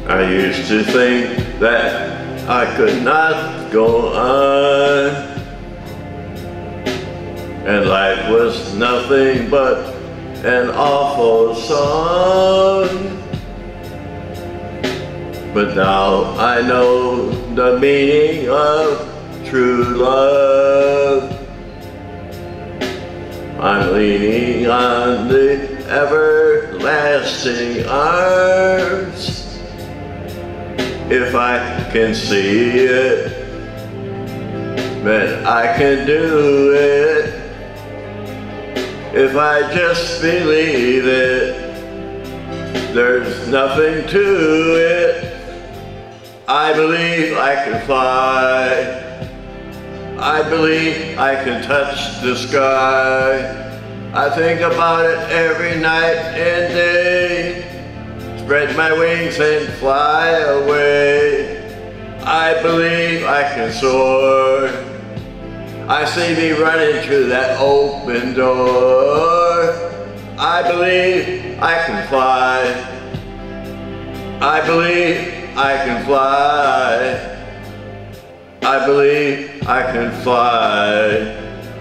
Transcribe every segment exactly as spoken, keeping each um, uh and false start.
I used to think that I could not go on, and life was nothing but an awful song. But now I know the meaning of true love. I'm leaning on the everlasting arms. If I can see it, then I can do it. If I just believe it, there's nothing to it. I believe I can fly. I believe I can touch the sky. I think about it every night and day. Spread my wings and fly away. I believe I can soar. I see me running through that open door. I believe I can fly. I believe I can fly. I believe I can fly.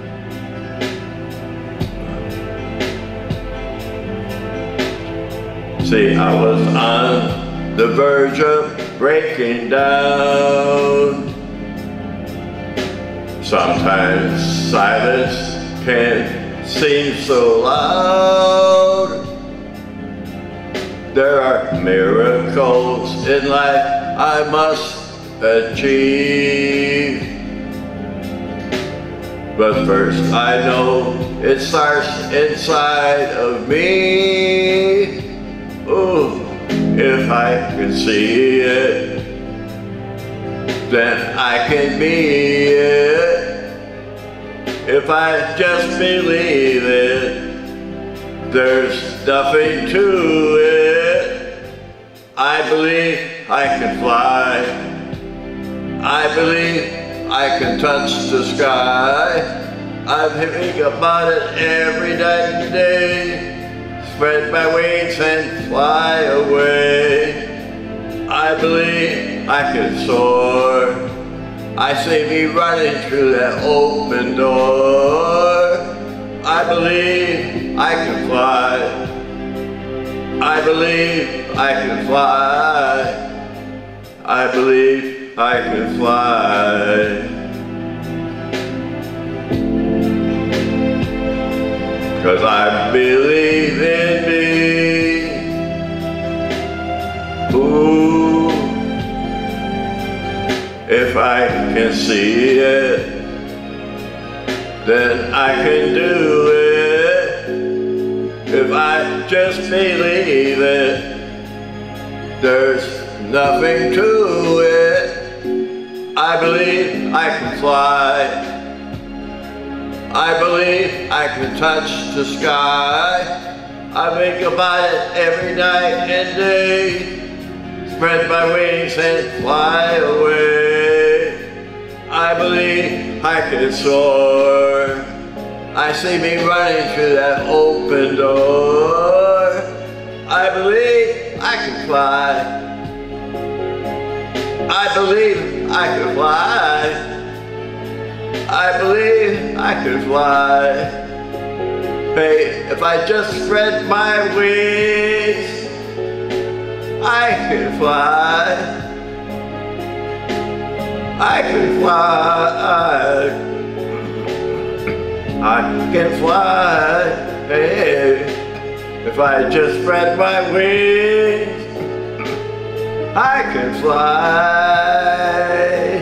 See, I was on the verge of breaking down. Sometimes silence can seem so loud. There are miracles in life I must achieve. But first I know it starts inside of me. Ooh, if I can see it, then I can be it. If I just believe it, there's nothing to it. I believe I can fly. I believe I can touch the sky. I'm thinking about it every night and day. Spread my wings and fly away. I believe I can soar. I see me running through that open door. I believe I can fly. I believe I can fly. I believe I can fly. 'Cause I believe in me. Ooh, if I can see it, then I can do it. If I just believe it, there's nothing to it. I believe I can fly. I believe I can touch the sky. I think about it every night and day. Spread my wings and fly away. I believe I can soar. I see me running through that open door. I believe I can fly. I believe I can fly. I believe I can fly. Hey, if I just spread my wings, I can fly. I can fly. I can fly. Hey, if I just spread my wings, I can fly.